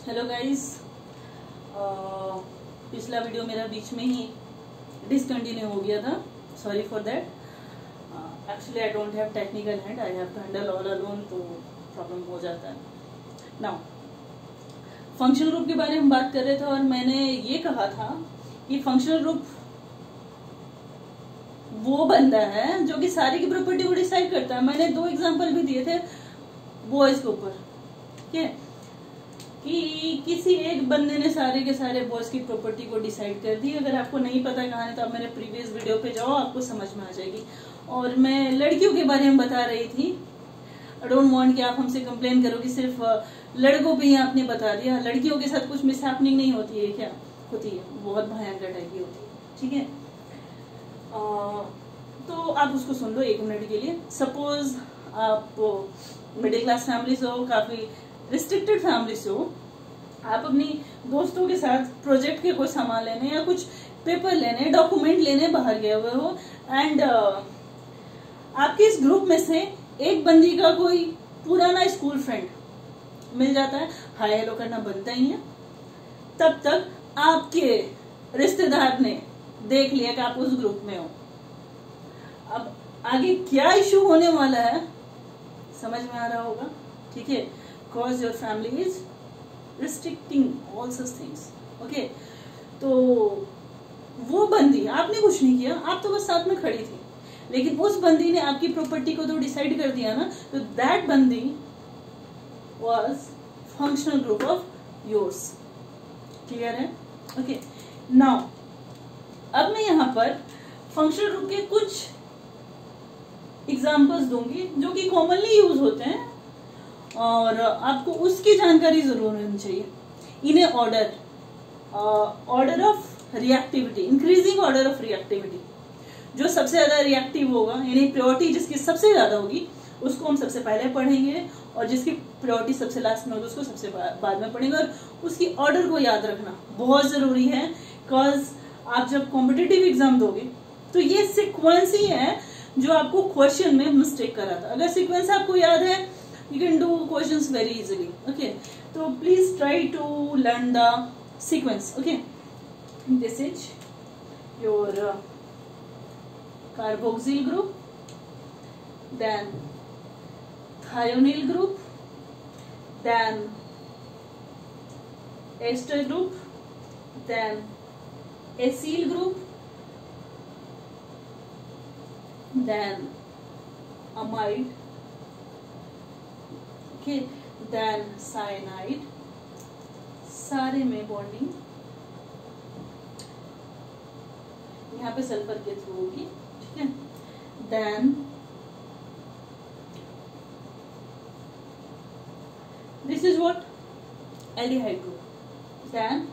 Hello guys, पिछला video मेरा बीच में ही डिसकंटिन्यू हो गया था. Sorry for that. Actually I don't have technical hand, I have to handle all alone, तो प्रॉब्लम हो जाता है. नाउ फंक्शनल ग्रुप के बारे में बात कर रहे थे और मैंने ये कहा था कि फंक्शनल ग्रुप वो बंदा है जो कि सारी की प्रॉपर्टी को डिसाइड करता है. मैंने 2 एग्जांपल भी दिए थे बॉयज के ऊपर, ठीक है, कि किसी एक बंदे ने सारे के सारे बॉयज की प्रॉपर्टी को डिसाइड कर दी. अगर आपको नहीं पता कहानी तो आप मेरे प्रीवियस वीडियो पे जाओ, आपको समझ में आ जाएगी. और मैं लड़कियों के बारे में बता रही थी. आई डोंट वांट कि आप हमसे कंप्लेन करो कि सिर्फ लड़कों पे ही आपने बता दिया. लड़कियों के साथ कुछ मिसहैपनिंग नहीं होती है, क्या होती है, बहुत भयंकर टाइप की होती है. ठीक है, तो आप उसको सुन लो 1 मिनट के लिए. सपोज आप मिडिल क्लास फैमिली से हो, काफी रिस्ट्रिक्टेड फैमिली से हो, आप अपनी दोस्तों के साथ प्रोजेक्ट के कोई सामान लेने या कुछ पेपर लेने, डॉक्यूमेंट लेने बाहर गए हुए हो, एंड आपके इस ग्रुप में से एक बंदी का कोई पुराना स्कूल फ्रेंड मिल जाता है. हाय हेलो करना बनता ही है. तब तक आपके रिश्तेदार ने देख लिया कि आप उस ग्रुप में हो. अब आगे क्या इश्यू होने वाला है समझ में आ रहा होगा. ठीक है, cause your family is restricting all such things. Okay, तो वो बंदी, आपने कुछ नहीं किया, आप तो बस साथ में खड़ी थी, लेकिन उस बंदी ने आपकी प्रॉपर्टी को तो डिसाइड कर दिया ना. तो दैट बंदी was functional group of yours. Clear है? ओके, नाउ अब मैं यहाँ पर फंक्शनल ग्रुप के कुछ एग्जाम्पल्स दूंगी जो कि कॉमनली यूज होते हैं और आपको उसकी जानकारी जरूर होनी चाहिए. In a order of reactivity, increasing order of reactivity. जो सबसे ज्यादा रिएक्टिव होगा, यानी प्रायोरिटी जिसकी सबसे ज्यादा होगी उसको हम सबसे पहले पढ़ेंगे, और जिसकी प्रायोरिटी सबसे लास्ट में होगी उसको सबसे बाद में पढ़ेंगे. और उसकी ऑर्डर को याद रखना बहुत जरूरी है, बिकॉज आप जब कॉम्पिटिटिव एग्जाम दोगे तो ये सीक्वेंस ही है जो आपको क्वेश्चन में मिस्टेक कराता. अगर सीक्वेंस आपको याद है, you can do questions very easily. Okay, so please try to learn the sequence. Okay, this is your carboxyl group, then thionyl group, then ester group, then acyl group, then amide, okay, then cyanide. सारे में bonding यहाँ पे sulphur के through होगी. ठीक है, then this is what aldehyde group. Then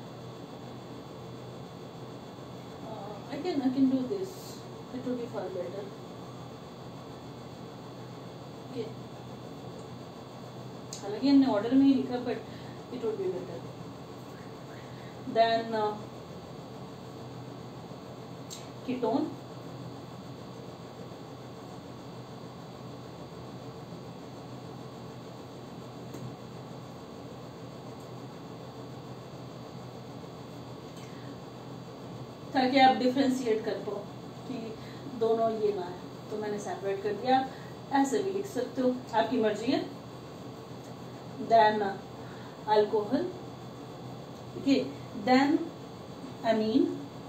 I can do this. It will be far better. Okay, हालांकि हमने ऑर्डर में ही लिखा, but it would be better. Then ketone, ताकि आप डिफरेंशिएट कर पाओ कि दोनों ये ना है, तो मैंने सेपरेट कर दिया. आप ऐसे भी लिख सकते हो, आपकी मर्जी है. then alcohol, okay, then amine,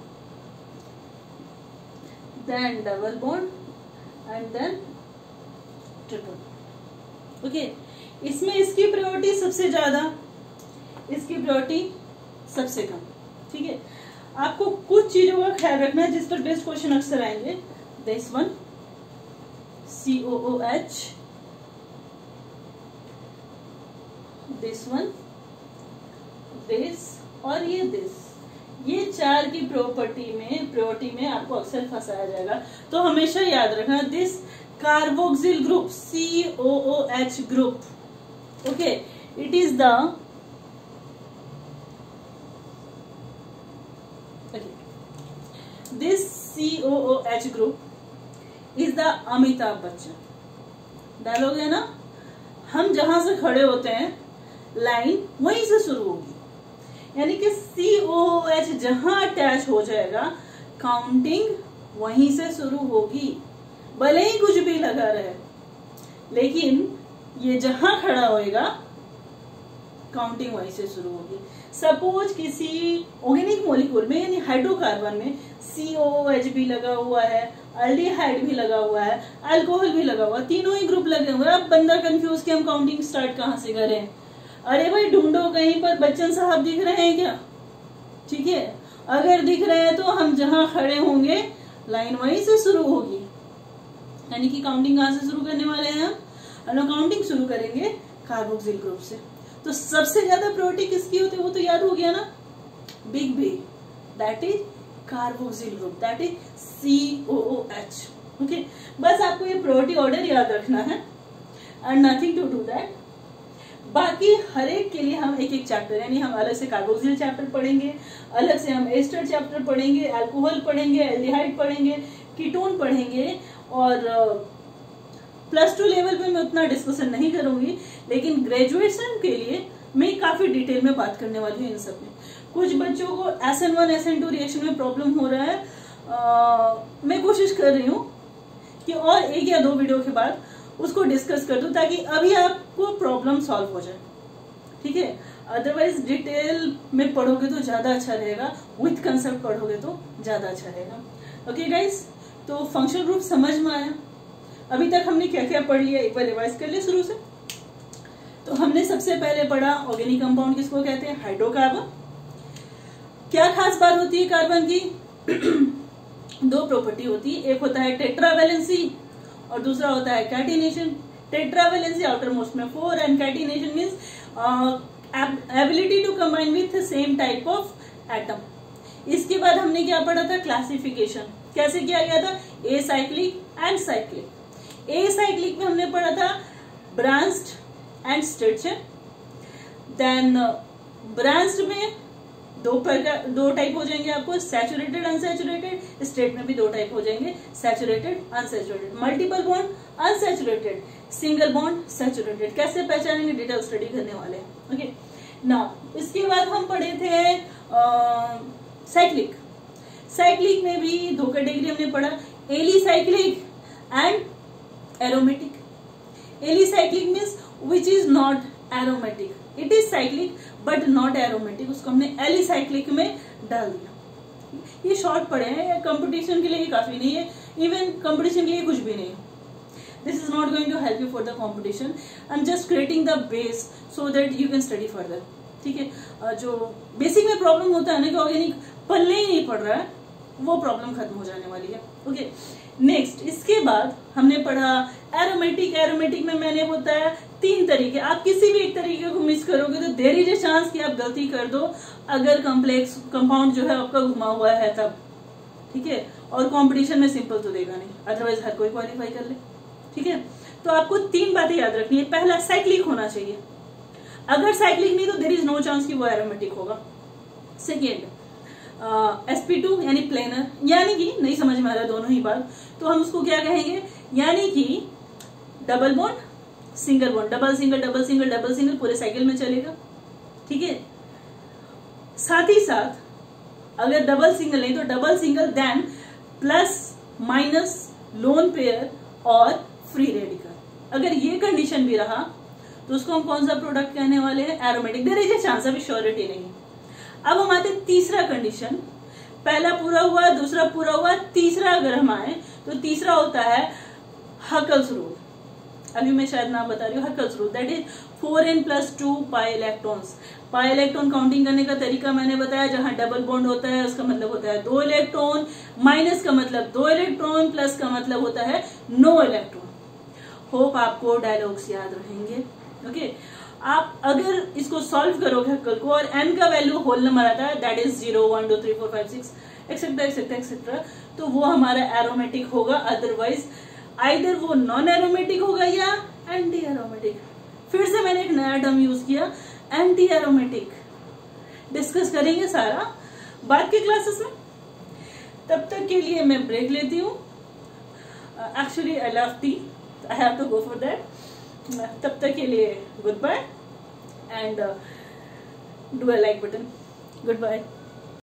then double bond and then triple. okay, इसमें इसकी प्रायोरिटी सबसे ज्यादा, इसकी प्रायोरिटी सबसे कम. ठीक है, आपको कुछ चीजों का ख्याल रखना है जिस पर बेस्ट क्वेश्चन अक्सर आएंगे. This one COOH, this one, this और ये दिस, ये 4 की प्रायोरिटी में आपको अक्सर फंसाया जाएगा. तो हमेशा याद रखना this carboxyl group, COOH group. Okay, it is the this COOH group is the Amitabh Bachchan. डालोगे ना, हम जहां से खड़े होते हैं लाइन वहीं से शुरू होगी, यानी कि COOH जहां अटैच हो जाएगा काउंटिंग वहीं से शुरू होगी, भले ही कुछ भी लगा रहे, लेकिन ये जहां खड़ा होएगा काउंटिंग वहीं से शुरू होगी। सपोज किसी ऑर्गेनिक मॉलिक्यूल में यानी हाइड्रोकार्बन में COOH भी लगा हुआ है, अल्डिहाइड भी लगा हुआ है, अल्कोहल भी लगा हुआ है, तीनों ही ग्रुप लगे हुए हैं। अब बंदा कंफ्यूज कि हम काउंटिंग स्टार्ट कहां से करें। अरे भाई ढूंढो, कहीं पर बच्चन साहब दिख रहे हैं क्या? ठीक है, अगर दिख रहे हैं तो हम जहां खड़े होंगे लाइन वहीं से शुरू होगी, यानी कि काउंटिंग कहां से शुरू करने वाले हैं हम काउंटिंग शुरू करेंगे कार्बोक्सिल ग्रुप से। तो सबसे ज्यादा प्रायोरिटी किसकी होती है वो तो याद हो गया ना, big B, that is carboxyl group, that is COOH। Okay, बस आपको ये प्रायोरिटी ऑर्डर याद रखना है and nothing to do that. बाकी हर एक के लिए हम एक एक चैप्टर, यानी हम अलग से कार्बोक्सिल चैप्टर पढ़ेंगे, अलग से हम एस्टर चैप्टर पढ़ेंगे, अल्कोहल पढ़ेंगे, एल्डिहाइड पढ़ेंगे, कीटोन पढ़ेंगे। और +2 लेवल पे मैं उतना डिस्कशन नहीं करूंगी, लेकिन ग्रेजुएशन के लिए मैं काफी डिटेल में बात करने वाली हूँ इन सब में। कुछ बच्चों को SN1 SN2 रिएक्शन में प्रॉब्लम हो रहा है, मैं कोशिश कर रही हूँ कि और 1 या 2 वीडियो के बाद उसको डिस्कस कर दूं, ताकि अभी आपको प्रॉब्लम सॉल्व हो जाए। ठीक है, अदरवाइज डिटेल में पढ़ोगे तो ज्यादा अच्छा रहेगा, विथ कंसेप्ट पढ़ोगे तो ज्यादा अच्छा रहेगा। ओके गाइस, तो फंक्शनल ग्रुप समझ में आया? अभी तक हमने क्या क्या पढ़ लिया एक बार रिवाइज कर लिया शुरू से। तो हमने सबसे पहले पढ़ा ऑर्गेनिक कंपाउंड किसको कहते हैं, हाइड्रोकार्बन। क्या खास बात होती है कार्बन की? 2 प्रॉपर्टी होती है, एक होता है टेट्रावैलेंसी और दूसरा होता है कैटिनेशन। टेट्रावैलेंसी आउटर मोस्ट में 4 and catenation means ability to combine with same type of atom. इसके बाद हमने क्या पढ़ा था, क्लासिफिकेशन कैसे किया गया था, एसाइक्लिक एंड साइक्लिक। एसाइक्लिक में हमने पढ़ा था branched and structure. Then branched में 2 टाइप हो जाएंगे आपको, सैचुरेटेड अनसैचुरेटेड। स्ट्रेट में भी 2 टाइप हो जाएंगे, saturated unsaturated. Multiple bond unsaturated, single bond saturated. कैसे पहचानेंगे, डिटेल स्टडी करने वाले हैं। ओके, नाउ इसके बाद हम पढ़े थे साइक्लिक। साइक्लिक में भी 2 कैटेगरी हमने पढ़ा, alicyclic and aromatic. Alicyclic means which is not aromatic, it is cyclic but not aromatic, उसको हमने एलिसाइक्लिक में डाल दिया। ये शॉर्ट पढ़े हैं, कंपटीशन के लिए काफी नहीं है, इवन कंपटीशन के लिए कुछ भी नहीं है। This is not going to help you for the competition, I am just creating the base so that you can study further. ठीक है, जो बेसिक में प्रॉब्लम होता है ना कि ऑर्गेनिक पल्ले ही नहीं पड़ रहा है, वो प्रॉब्लम खत्म हो जाने वाली है। ओके, नेक्स्ट इसके बाद हमने पढ़ा एरोमेटिक। एरोमेटिक में मैंने बताया 3 तरीके, आप किसी भी एक तरीके को मिस करोगे तो देयर इज ए चांस कि आप गलती कर दो, अगर कॉम्प्लेक्स कंपाउंड जो है आपका घुमा हुआ है तब। ठीक है, और कंपटीशन में सिंपल तो देगा नहीं, अदरवाइज हर कोई क्वालिफाई कर ले। ठीक है, तो आपको 3 बातें याद रखनी है। पहला, साइक्लिक होना चाहिए, अगर साइक्लिक नहीं तो देयर इज नो चांस कि वो एरोमेटिक होगा। सेकेंड, sp2 यानी प्लेनर, यानी कि नहीं समझ में आ रहा दोनों ही बात, तो हम उसको क्या कहेंगे, यानी कि double bond single bond, double single double single double single पूरे साइकिल में चलेगा। ठीक है, साथ ही साथ अगर डबल सिंगल नहीं तो double single then plus minus lone pair और फ्री रेडिकल। अगर ये कंडीशन भी रहा तो उसको हम कौन सा प्रोडक्ट कहने वाले हैं, aromatic. There is a chance, अभी श्योरिटी नहीं है। अब हम आते तीसरा कंडीशन, पहला पूरा हुआ, दूसरा पूरा हुआ, तीसरा अगर हम आए तो तीसरा होता है हकल्स रूल। अभी मैं शायद नाम बता रही हूँ, Huckel's rule, that is 4n+2 pi electrons. Pi electron counting करने का तरीका मैंने बताया, जहां डबल बॉन्ड होता है उसका मतलब होता है 2 इलेक्ट्रॉन, माइनस का मतलब 2 इलेक्ट्रॉन, प्लस का मतलब होता है नो इलेक्ट्रॉन। होप आपको डायलॉग्स याद रहेंगे। ओके, आप अगर इसको सॉल्व करोगे हक्कल को और n का वैल्यू होल नंबर आता है, that is 0 1 2 3 4 5 6 etcetera etcetera etcetera, तो वो हमारा एरोमेटिक होगा। अदरवाइज आइदर वो नॉन एरोमेटिक होगा या एंटी एरोमेटिक। फिर से मैंने एक नया टर्म यूज किया, एंटी एरोमेटिक। डिस्कस करेंगे सारा बाद के क्लासेस में, तब तक के लिए मैं ब्रेक लेती हूँ। Actually I love tea, I have to go for that. तब तक के लिए goodbye and do a like button. Goodbye.